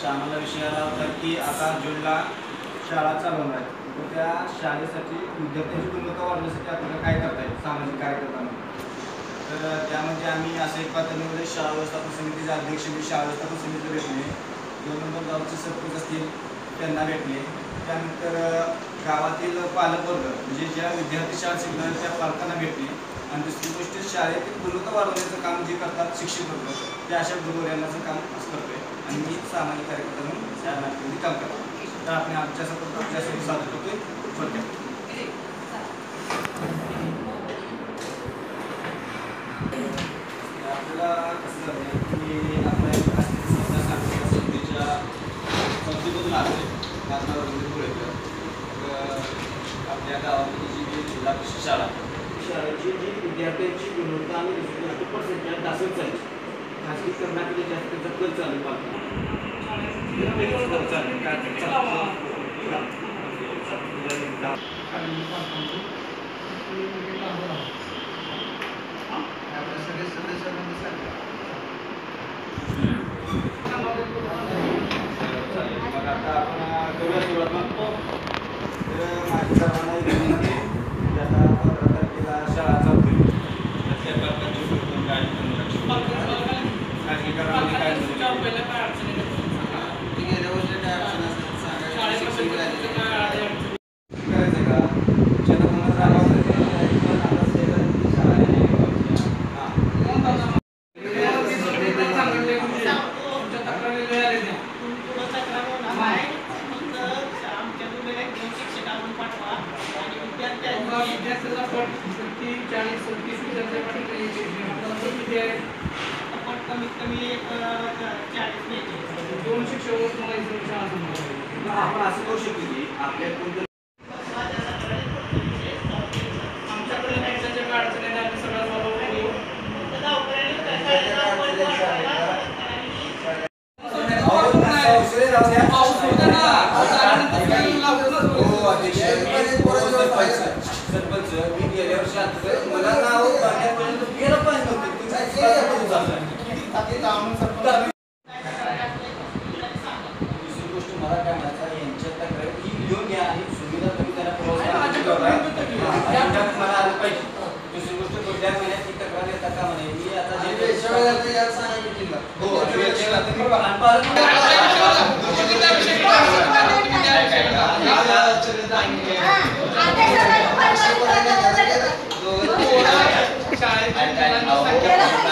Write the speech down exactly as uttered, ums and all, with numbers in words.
आम्हाला विषय आला होता की आता जूनला शाळा चालू होणार आहे, तर त्या शाळेसाठी विद्यार्थ्यांची गुणवत्ता वाढवण्यासाठी आपल्याला काय करता येईल सामाजिक कार्यकर्त्यांना. तर त्यामध्ये आम्ही असं एक पातळीमध्ये शाळा व्यवस्थापन समितीचे अध्यक्ष मी शाळा व्यवस्थापन समितीला भेटले, दोन नंबर गावचे सरपंच असतील त्यांना भेटले, त्यानंतर गावातील पालकवर्ग म्हणजे ज्या विद्यार्थी शाळा शिकणार त्या पालकांना भेटले, आणि दुसरी गोष्ट शाळेतील गुणवत्ता वाढवण्याचं काम जे करतात शिक्षक वर्ग ते अशा गुरुवर्यांचं काम असं करतोय, आणि मी सामाजिक कार्यकर्ता म्हणून त्या नाट्यामध्ये काम करतो. तर आपण आमच्या सपोर्ट आपल्यासाठी सादर करतोय थोडक्यात. आपल्याला कसं झालं की आपल्या समितीच्या संस्थेमधून आलो आहे आपल्या गावामध्ये जी जिल्हा परिषद शाळा शाळेची जी विद्यार्थ्यांची गुणवत्ता आणि रिझल्ट पर्सेंटेज दाखवत चालली, खाजगी करण्याकडे जास्त त्याचा कल चालू पाहतो सगळे सदस्यांना मग आता आपण करूया सुरुवात मागतो. तर माझ्या सर्वांना विनंती की आता पंधरा तारखेला शाळा चालू होईल, तर त्या पालकांची सोडून काय खाजगी करामध्ये काय गेल्या वर्षी काय अडचण असेल सांगायचं करायचं का शेतात राहावं कमीत कमी दोन शिक्षक आपण असं करू शकतो की आपल्या कोणत्या आमच्याकडे अडचणी आम्ही सगळं सरपंच मी गेल्या वर्षी मला नाव पाण्यापर्यंत गेलं पाहिजे दुसरी गोष्ट मला काय म्हणायचं यांच्या तक्रार ही घेऊन घ्या आणि सुविधा तुम्ही त्यांना मला आलं पाहिजे. दुसरी गोष्ट पुढल्या महिन्यात ही तक्रार येतात का म्हणे मी आता शाळेत